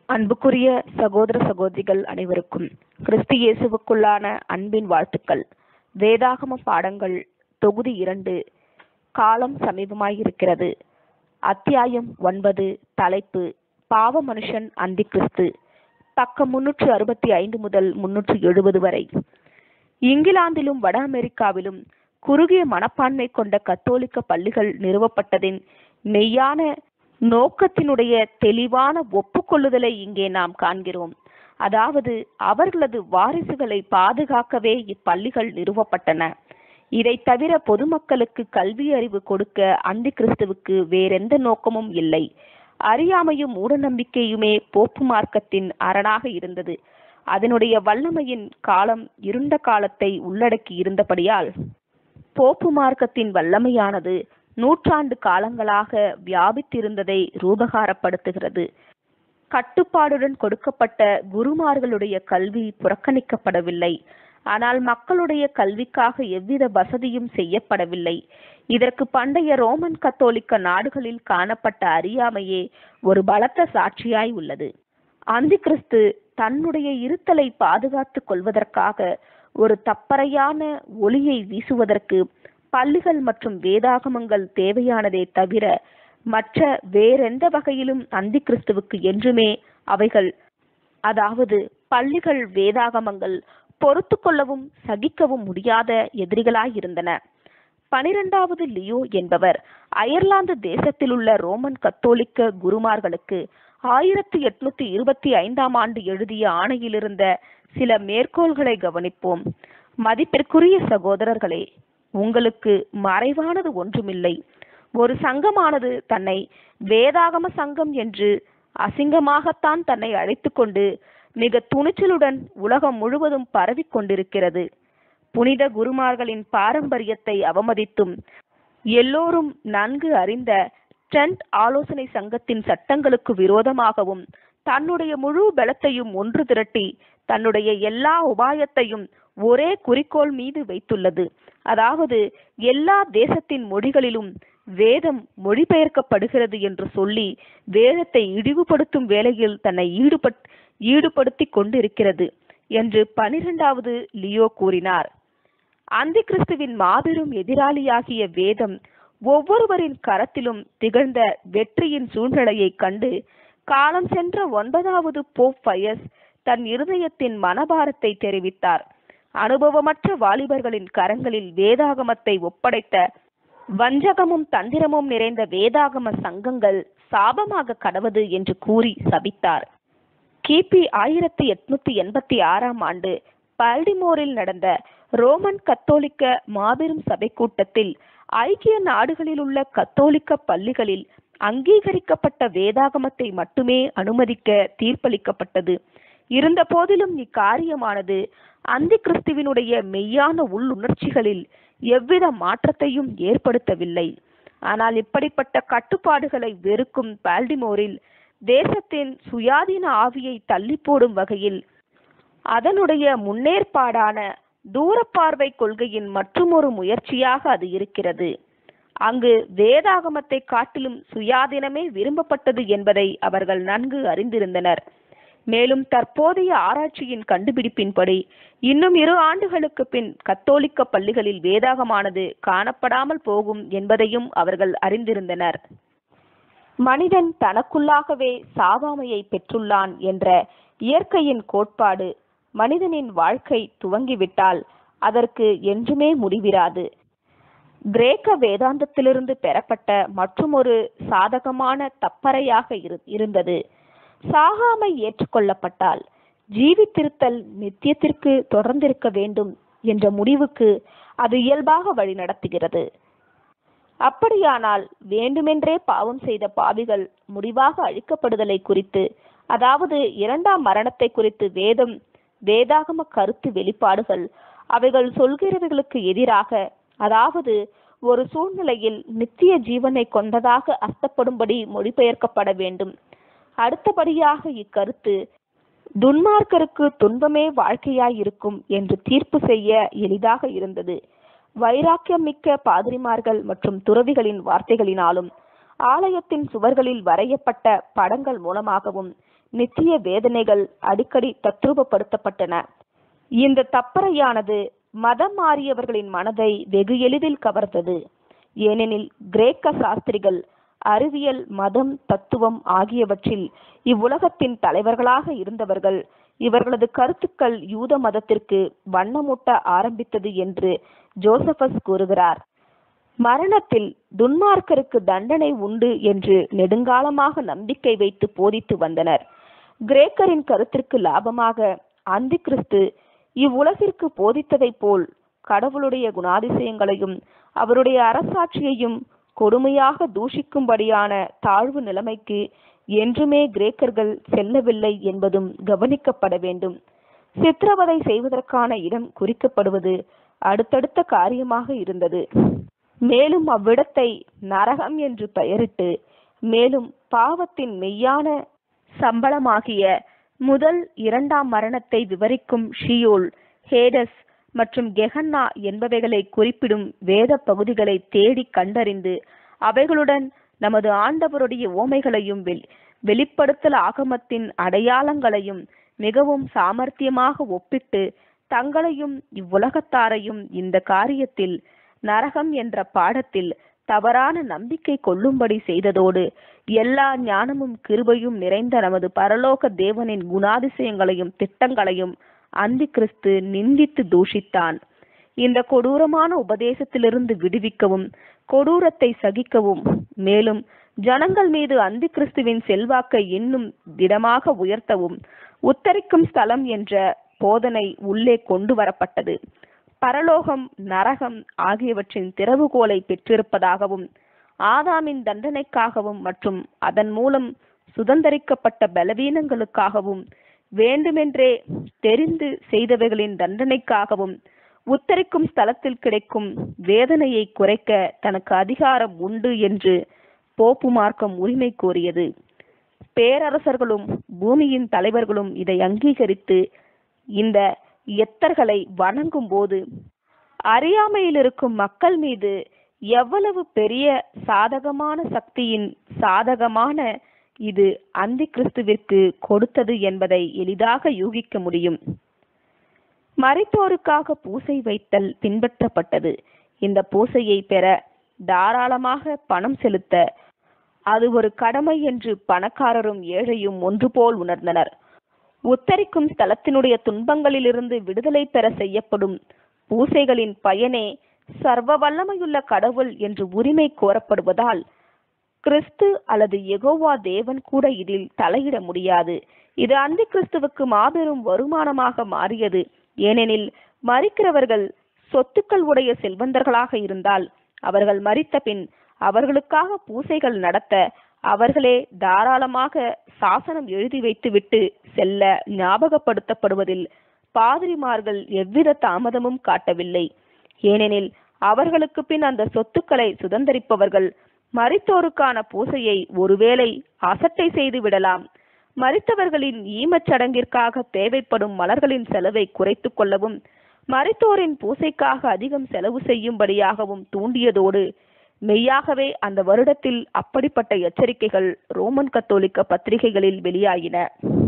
அன்புக்குரிய சகோதர சகோதரிகள் அனைவருக்கும் கிறிஸ்து இயேசுவுக்குள்ளான அன்பின் வாழ்த்துக்கள். வேதாகம பாடங்கள் தொகுதி 2 காலம் சமீபமாயிருக்கிறது. அத்தியாயம் 9. தலைப்பு பாவ மனுஷன் அந்தி கிறிஸ்து. பக்கம் 365 முதல் 370 வரை. இங்கிலாந்திலும் வட அமெரிக்காவிலும் குறுகிய மனப்பான்மை கொண்ட கத்தோலிக்க பள்ளிகள் நிறுவப்பட்டதின் மெய்யான நோக்கத்தினுடைய தெளிவான ஒப்புக்கொள்ளுதலை இங்கே நாம் காண்கிறோம். அதாவது அவர்களது வாரிசுகளை பாதுகாக்கவே இப்பள்ளிகள் நிறுவப்பட்டன. இதை தவிர பொதுமக்களுக்கு கல்வி அறிவு கொடுக்க அந்தி கிறிஸ்துவுக்கு வேறெந்த நோக்கமும் இல்லை. அறியாமையும் மூடநம்பிக்கையுமே போப்பு மார்க்கத்தின் அரணாக இருந்தது. அதனுடைய வல்லமையின் காலம் இருண்ட காலத்தை உள்ளடக்கி இருந்தபடியால் போப்பு மார்க்கத்தின் வல்லமையானது நூற்றாண்டு காலங்களாக வியாபித்திருந்ததை ரூபகாரப்படுத்துகிறது. கட்டுப்பாடுடன் கொடுக்கப்பட்ட குருமார்களுடைய கல்வி புறக்கணிக்கப்படவில்லை. ஆனால் மக்களுடைய கல்விக்காக எவ்வித வசதியும் செய்யப்படவில்லை. இதற்கு பண்டைய ரோமன் கத்தோலிக்க நாடுகளில் காணப்பட்ட அறியாமையே ஒரு பலத்த சாட்சியாய் உள்ளது. அந்தி கிறிஸ்து தன்னுடைய இருத்தலை பாதுகாத்துக் கொள்வதற்காக ஒரு தப்பறையான ஒளியை வீசுவதற்கு பள்ளிகள் மற்றும் வேதாகமங்கள் தேவையானதே தவிர மற்ற வேறெந்த வகையிலும் அந்தி கிறிஸ்துவுக்கு என்றுமே அவைகள், அதாவது பள்ளிகள் வேதாகமங்கள், பொறுத்து கொள்ளவும் சகிக்கவும் முடியாத எதிரிகளாயிருந்தன. 12வது லியோ என்பவர் அயர்லாந்து தேசத்தில் உள்ள ரோமன் கத்தோலிக்க குருமார்களுக்கு 1825ஆம் ஆண்டு எழுதிய ஆணையிலிருந்த சில மேற்கோள்களை கவனிப்போம். மதிப்பிற்குரிய சகோதரர்களே, உங்களுக்கு மறைவானது ஒன்றுமில்லை. ஒரு சங்கமானது தன்னை வேதாகம சங்கம் என்று அசிங்கமாகத்தான் தன்னை அழைத்து கொண்டு மிக துணிச்சலுடன் உலகம் முழுவதும் பரவி கொண்டிருக்கிறது. புனித குருமார்களின் பாரம்பரியத்தை அவமதித்தும் எல்லோரும் நன்கு அறிந்த ட்ரெண்ட் ஆலோசனை சங்கத்தின் சட்டங்களுக்கு விரோதமாகவும் தன்னுடைய முழு பலத்தையும் ஒன்று திரட்டி தன்னுடைய எல்லா உபாயத்தையும் ஒரே குறிக்கோள் மீது வைத்துள்ளது. அதாவது எல்லா தேசத்தின் மொழிகளிலும் வேதம் மொழிபெயர்க்கப்படுகிறது என்று சொல்லி வேதத்தை இழிவுபடுத்தும் வேலையில் தன்னை ஈடுபடுத்தி கொண்டிருக்கிறது என்று 12வது லியோ கூறினார். அந்தி கிறிஸ்துவின் மாபெரும் எதிராளியாகிய வேதம் ஒவ்வொருவரின் கரத்திலும் திகழ்ந்த வெற்றியின் சூழ்நிலையை கண்டு காலம் சென்ற 9வது போப் பயஸ் தன் இருதயத்தின் மனபாரத்தை தெரிவித்தார். அனுபவமற்ற வாலிபர்களின் கரங்களில் வேதாகமத்தை ஒப்படைத்த வஞ்சகமும் தந்திரமும் நிறைந்த வேதாகம சங்கங்கள் சாபமாக கடவது என்று கூறி சபித்தார். கிபி 1886ஆம் ஆண்டு பால்டிமோரில் நடந்த ரோமன் கத்தோலிக்க மாபெரும் சபை கூட்டத்தில் ஐக்கிய நாடுகளில் உள்ள கத்தோலிக்க பள்ளிகளில் அங்கீகரிக்கப்பட்ட வேதாகமத்தை மட்டுமே அனுமதிக்க தீர்ப்பளிக்கப்பட்டது. இருந்த போதிலும் இக்காரியமானது அந்தி கிறிஸ்துவினுடைய மெய்யான உள்ளுணர்ச்சிகளில் எவ்வித மாற்றத்தையும் ஏற்படுத்தவில்லை. ஆனால் இப்படிப்பட்ட கட்டுப்பாடுகளை வெறுக்கும் பால்டிமோரில் தேசத்தின் சுயாதீன ஆவியை தள்ளி போடும் வகையில் அதனுடைய முன்னேற்பாடான தூரப்பார்வை கொள்கையின் மற்றுமொரு முயற்சியாக அது இருக்கிறது. அங்கு வேதாகமத்தை காட்டிலும் சுயாதீனமே விரும்பப்பட்டது என்பதை அவர்கள் நன்கு அறிந்திருந்தனர். மேலும் தற்போதைய ஆராய்ச்சியின் கண்டுபிடிப்பின்படி இன்னும் 2 ஆண்டுகளுக்கு பின் கத்தோலிக்க பள்ளிகளில் வேதாகமானது காணப்படாமல் போகும் என்பதையும் அவர்கள் அறிந்திருந்தனர். மனிதன் தனக்குள்ளாகவே சாவாமையை பெற்றுள்ளான் என்ற இயற்கையின் கோட்பாடு மனிதனின் வாழ்க்கை துவங்கிவிட்டால் அதற்கு என்றுமே முடிவிராது. கிரேக்க வேதாந்தத்திலிருந்து பெறப்பட்ட மற்றுமொரு சாதகமான தப்பறையாக இருந்தது. சாகாமை ஏற்றுக்கொள்ளப்பட்டால் ஜீவித்திருத்தல் நித்தியத்திற்கு தொடர்ந்திருக்க வேண்டும் என்ற முடிவுக்கு அது இயல்பாக வழி நடத்துகிறது. அப்படியானால் வேண்டுமென்றே பாவம் செய்த பாவிகள் முடிவாக அழிக்கப்படுதலை குறித்து, அதாவது 2ஆம் மரணத்தை குறித்து வேதாகம கருத்து வெளிப்பாடுகள் அவைகள் சொல்கிறவர்களுக்கு எதிராக, அதாவது ஒரு சூழ்நிலையில் நித்திய ஜீவனை கொண்டதாக அர்த்தப்படும்படி மொழிபெயர்க்கப்பட வேண்டும். அடுத்தபடியாக இக்கருத்து துன்மார்க்கருக்கு துன்பமே வாழ்க்கையாயிருக்கும் என்று தீர்ப்பு செய்ய எளிதாக இருந்தது. வைராக்கியம் மிக்க பாதிரிமார்கள் மற்றும் துறவிகளின் வார்த்தைகளினாலும் ஆலயத்தின் சுவர்களில் வரையப்பட்ட படங்கள் மூலமாகவும் நித்திய வேதனைகள் அடிக்கடி தத்ரூபப்படுத்தப்பட்டன. இந்த தப்பறையானது மதம் மாறியவர்களின் மனதை வெகு எளிதில் கவர்ந்தது. ஏனெனில் கிரேக்க சாஸ்திரிகள் அறிவியல், மதம், தத்துவம் ஆகியவற்றில் இவ்வுலகத்தின் தலைவர்களாக இருந்தவர்கள். இவர்களது கருத்துக்கள் யூத மதத்திற்கு வண்ணமூட்ட ஆரம்பித்தது என்று ஜோசபஸ் கூறுகிறார். மரணத்தில் துன்மார்க்கருக்கு தண்டனை உண்டு என்று நெடுங்காலமாக நம்பிக்கை வைத்து போதித்து வந்தனர். கிரேக்கரின் கருத்திற்கு லாபமாக அந்தி கிறிஸ்து இவ்வுலகிற்கு போதித்ததை போல் கடவுளுடைய குணாதிசயங்களையும் அவருடைய அரசாட்சியையும் கொடுமையாக தூஷிக்கும்படியான தாழ்வு நிலைமைக்கு என்றுமே கிரேக்கர்கள் செல்லவில்லை என்பதும் கவனிக்கப்பட வேண்டும். சித்திரவதை செய்வதற்கான இடம் குறிக்கப்படுவது அடுத்தடுத்த காரியமாக இருந்தது. மேலும் அவ்விடத்தை நரகம் என்று பெயரிட்டு, மேலும் பாவத்தின் மெய்யான சம்பளமாகிய முதல் இரண்டாம் மரணத்தை விவரிக்கும் ஷியோல், ஹேடஸ் மற்றும் கெஹன்னா என்பவைகளை குறிப்பிடும் வேத பகுதிகளை தேடி கண்டறிந்து அவைகளுடன் நமது ஆண்டவருடைய ஓமைகளையும் வெளிப்படுத்தல் ஆகமத்தின் அடையாளங்களையும் மிகவும் சாமர்த்தியமாக ஒப்பிட்டு தங்களையும் இவ்வுலகத்தாரையும் இந்த காரியத்தில் நரகம் என்ற பாடத்தில் தவறான நம்பிக்கை கொள்ளும்படி செய்ததோடு எல்லா ஞானமும் கிருபையும் நிறைந்த நமது பரலோக தேவனின் குணாதிசயங்களையும் திட்டங்களையும் அந்தி கிறிஸ்து நிந்தித்து தூஷித்தான். இந்த கொடூரமான உபதேசத்திலிருந்து விடுவிக்கவும், கொடூரத்தை சகிக்கவும், மேலும் ஜனங்கள் மீது அந்தி கிறிஸ்துவின் செல்வாக்கை இன்னும் திடமாக உயர்த்தவும் உத்தரிக்கும் ஸ்தலம் என்ற போதனை உள்ளே கொண்டு வரப்பட்டது. பரலோகம், நரகம் ஆகியவற்றின் திறவுகோலை பெற்றிருப்பதாகவும், ஆதாமின் தண்டனைக்காகவும் மற்றும் அதன் மூலம் சுதந்தரிக்கப்பட்ட பலவீனங்களுக்காகவும், வேண்டுமென்றே தெரிந்து செய்தவைகளின் தண்டனைக்காகவும் உத்தரிக்கும் ஸ்தலத்தில் கிடைக்கும் வேதனையை குறைக்க தனக்கு அதிகாரம் உண்டு என்று போப்பு மார்க்கம் உரிமை கோரியது. பேரரசர்களும் பூமியின் தலைவர்களும் இதை அங்கீகரித்து இந்த எத்தர்களை வணங்கும் போது அறியாமையில் இருக்கும் மக்கள் மீது எவ்வளவு பெரிய சாதகமான சக்தியின் சாதகமான இது அந்தி கிறிஸ்துவிற்கு கொடுத்தது என்பதை எளிதாக யூகிக்க முடியும். மரித்தோருக்காக பூசை வைத்தல் பின்பற்றப்பட்டது. இந்த பூசையை பெற தாராளமாக பணம் செலுத்த அது ஒரு கடமை என்று பணக்காரரும் ஏழையும் ஒன்று போல் உணர்ந்தனர். உத்தரிக்கும் ஸ்தலத்தினுடைய துன்பங்களிலிருந்து விடுதலை பெற செய்யப்படும் பூசைகளின் பயனே சர்வ வல்லமையுள்ள கடவுள் என்று உரிமை கோரப்படுவதால் கிறிஸ்து அல்லது யெகோவா தேவன் கூட இதில் தலையிட முடியாது. இது அந்தி கிறிஸ்துவுக்கு மாபெரும் வருமானமாக மாறியது. ஏனெனில் மரிக்கிறவர்கள் சொத்துக்கள் உடைய செல்வந்தர்களாக இருந்தால் அவர்கள் மரித்த பின் அவர்களுக்காக பூசைகள் நடத்த அவர்களே தாராளமாக சாசனம் எழுதி வைத்துவிட்டு செல்ல ஞாபகப்படுத்தப்படுவதில் பாதிரிமார்கள் எவ்வித தாமதமும் காட்டவில்லை. ஏனெனில் அவர்களுக்கு பின் அந்த சொத்துக்களை சுதந்தரிப்பவர்கள் மரித்தோருக்கான பூசையை ஒருவேளை அசட்டை செய்து விடலாம். மரித்தவர்களின் ஈமச்சடங்கிற்காக தேவைப்படும் மலர்களின் செலவை குறைத்து கொள்ளவும், மரித்தோரின் பூசைக்காக அதிகம் செலவு செய்யும்படியாகவும் தூண்டியதோடு மெய்யாகவே அந்த வருடத்தில் அப்படிப்பட்ட எச்சரிக்கைகள் ரோமன் கத்தோலிக்க பத்திரிகைகளில் வெளியாகின.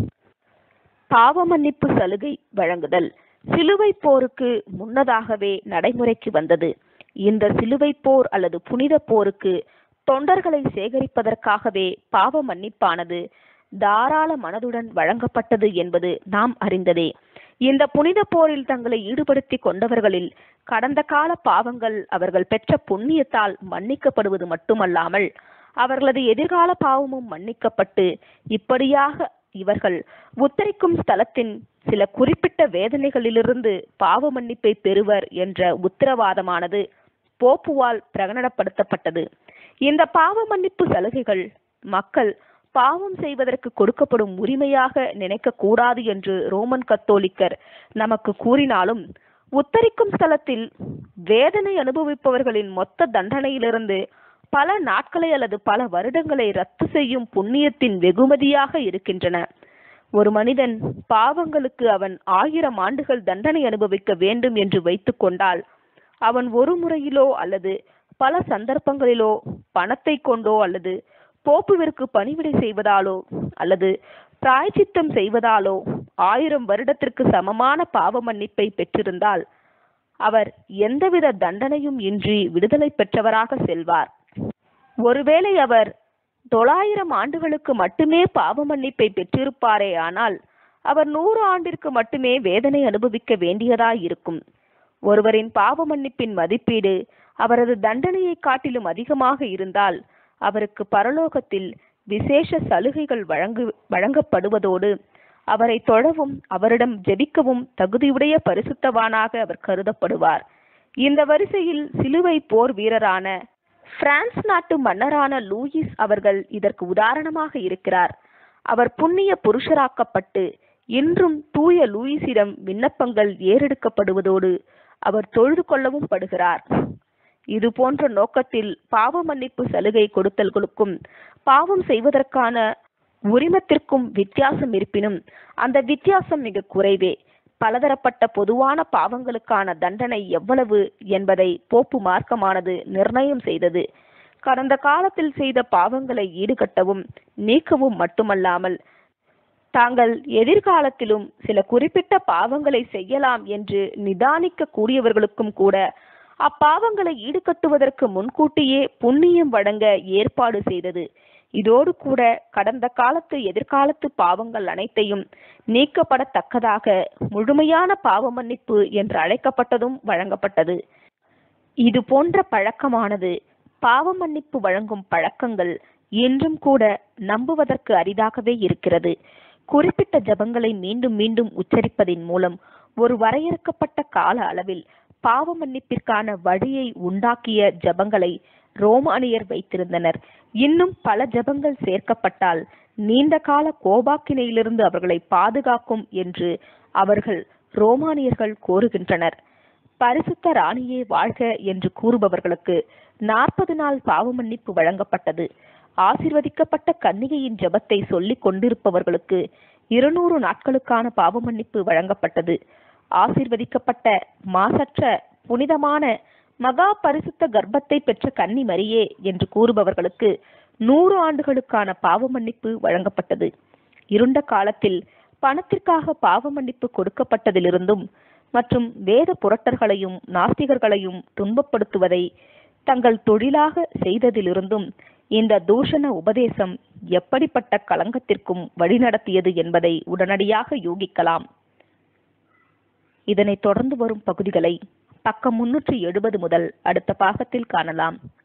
பாவ மன்னிப்பு சலுகை வழங்குதல் சிலுவை போருக்கு முன்னதாகவே நடைமுறைக்கு வந்தது. இந்த சிலுவை போர் அல்லது புனித போருக்கு தொண்டர்களை சேகரிப்பதற்காகவே பாவ மன்னிப்பானது தாராள மனதுடன் வழங்கப்பட்டது என்பது நாம் அறிந்ததே. இந்த புனித போரில் தங்களை ஈடுபடுத்தி கொண்டவர்களில் கடந்த கால பாவங்கள் அவர்கள் பெற்ற புண்ணியத்தால் மன்னிக்கப்படுவது மட்டுமல்லாமல் அவர்களது எதிர்கால பாவமும் மன்னிக்கப்பட்டு இப்படியாக இவர்கள் உத்தரிக்கும் ஸ்தலத்தின் சில குறிப்பிட்ட வேதனைகளிலிருந்து பாவ மன்னிப்பை பெறுவர் என்ற உத்தரவாதமானது போப்புவால் பிரகடனப்படுத்தப்பட்டது. இந்த பாவ மன்னிப்பு சலுகைகள் மக்கள் பாவம் செய்வதற்கு கொடுக்கப்படும் உரிமையாக நினைக்க கூடாது என்று ரோமன் கத்தோலிக்கர் நமக்கு கூறினாலும், உத்தரிக்கும் ஸ்தலத்தில் வேதனை அனுபவிப்பவர்களின் மொத்த தண்டனையிலிருந்து பல நாட்களை அல்லது பல வருடங்களை ரத்து செய்யும் புண்ணியத்தின் வெகுமதியாக இருக்கின்றன. ஒரு மனிதன் பாவங்களுக்கு அவன் 1000 ஆண்டுகள் தண்டனை அனுபவிக்க வேண்டும் என்று வைத்துக் கொண்டால், அவன் ஒரு முறையிலோ அல்லது பல சந்தர்ப்பங்களிலோ பணத்தை கொண்டோ அல்லது போப்புவிற்கு பணிவிடை செய்வதாலோ அல்லது பிராயச்சித்தம் செய்வதாலோ 1000 வருடத்திற்கு சமமான பாவ மன்னிப்பை பெற்றிருந்தால் அவர் எந்தவித தண்டனையும் இன்றி விடுதலை பெற்றவராக செல்வார். ஒருவேளை அவர் 900 ஆண்டுகளுக்கு மட்டுமே பாவ மன்னிப்பை பெற்றிருப்பாரே ஆனால் அவர் 100 ஆண்டிற்கு மட்டுமே வேதனை அனுபவிக்க வேண்டியதாயிருக்கும். ஒருவரின் பாவ மன்னிப்பின் மதிப்பீடு அவரது தண்டனையை காட்டிலும் அதிகமாக இருந்தால் அவருக்கு பரலோகத்தில் விசேஷ சலுகைகள் வழங்கப்படுவதோடு அவரை தொழவும் அவரிடம் ஜெபிக்கவும் தகுதியுடைய பரிசுத்தவானாக அவர் கருதப்படுவார். இந்த வரிசையில் சிலுவை போர் வீரரான பிரான்ஸ் நாட்டு மன்னரான லூயிஸ் அவர்கள் இதற்கு உதாரணமாக இருக்கிறார். அவர் புண்ணிய புருஷராக்கப்பட்டு இன்றும் தூய லூயிஸிடம் விண்ணப்பங்கள் ஏறெடுக்கப்படுவதோடு அவர் தொழுது கொள்ளவும் படுகிறார். இது போன்ற நோக்கத்தில் பாவ மன்னிப்பு சலுகை கொடுத்தல்களுக்கும் பாவம் செய்வதற்கான உரிமத்திற்கும் வித்தியாசம் இருப்பினும் அந்த வித்தியாசம் மிக குறைவே. பலதரப்பட்ட பொதுவான பாவங்களுக்கான தண்டனை எவ்வளவு என்பதை போப்பு மார்க்கமானது நிர்ணயம் செய்தது. கடந்த காலத்தில் செய்த பாவங்களை ஈடுகட்டவும் நீக்கவும் மட்டுமல்லாமல் தாங்கள் எதிர்காலத்திலும் சில குறிப்பிட்ட பாவங்களை செய்யலாம் என்று நிதானிக்க கூடியவர்களுக்கும் கூட அப்பாவங்களை ஈடுகட்டுவதற்கு முன்கூட்டியே புண்ணியம் வழங்க ஏற்பாடு செய்தது. இதோடு கூட கடந்த காலத்து எதிர்காலத்து பாவங்கள் அனைத்தையும் நீக்கப்படத்தக்கதாக முழுமையான பாவ மன்னிப்பு என்று அழைக்கப்பட்டதும் வழங்கப்பட்டது. இது போன்ற பழக்கமானது பாவ மன்னிப்பு வழங்கும் பழக்கங்கள் இன்றும் கூட நம்புவதற்கு அரிதாகவே இருக்கிறது. குறிப்பிட்ட ஜபங்களை மீண்டும் மீண்டும் உச்சரிப்பதின் மூலம் ஒரு வரையறுக்கப்பட்ட கால அளவில் பாவ மன்னிப்பிற்கான வழியை உண்டாக்கிய ஜபங்களை ரோமானியர் வைத்திருந்தனர். இன்னும் பல ஜபங்கள் சேர்க்கப்பட்டால் நீண்ட கால கோபாக்கினையிலிருந்து அவர்களை பாதுகாக்கும் என்று அவர்கள் ரோமானியர்கள் கோருகின்றனர். பரிசுத்த ராணியே வாழ்க என்று கூறுபவர்களுக்கு 40 நாள் பாவ மன்னிப்பு வழங்கப்பட்டது. ஆசீர்வதிக்கப்பட்ட கன்னிகையின் ஜபத்தை சொல்லிக் கொண்டிருப்பவர்களுக்கு 200 நாட்களுக்கான பாவ மன்னிப்பு வழங்கப்பட்டது. ஆசீர்வதிக்கப்பட்ட மாசற்ற புனிதமான மகா பரிசுத்த கர்ப்பத்தை பெற்ற கன்னி மரியே என்று கூறுபவர்களுக்கு 100 ஆண்டுகளுக்கான பாவ மன்னிப்பு வழங்கப்பட்டது. இருண்ட காலத்தில் பணத்திற்காக பாவ மன்னிப்பு கொடுக்கப்பட்டதிலிருந்தும் மற்றும் வேத புரட்டர்களையும் நாஸ்திகர்களையும் துன்பப்படுத்துவதை தங்கள் தொழிலாக செய்ததிலிருந்தும் இந்த தூஷண உபதேசம் எப்படிப்பட்ட களங்கத்திற்கும் வழிநடத்தியது என்பதை உடனடியாக யூகிக்கலாம். இதனை தொடர்ந்து வரும் பகுதிகளை பக்கம் 370 முதல் அடுத்த பாகத்தில் காணலாம்.